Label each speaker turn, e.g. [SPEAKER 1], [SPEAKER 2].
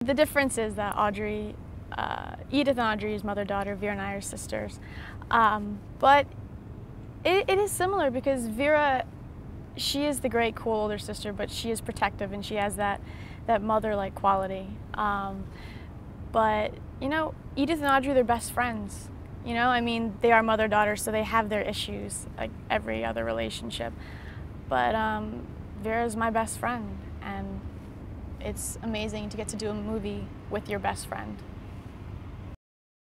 [SPEAKER 1] The difference is that Edith and Audrey's mother-daughter, Vera and I are sisters. But it is similar because Vera, she is the great, cool older sister, but she is protective and she has that mother-like quality. But, you know, Edith and Audrey, they're best friends. You know, I mean, they are mother-daughter, so they have their issues, like every other relationship. But Vera's my best friend, and it's amazing to get to do a movie with your best friend.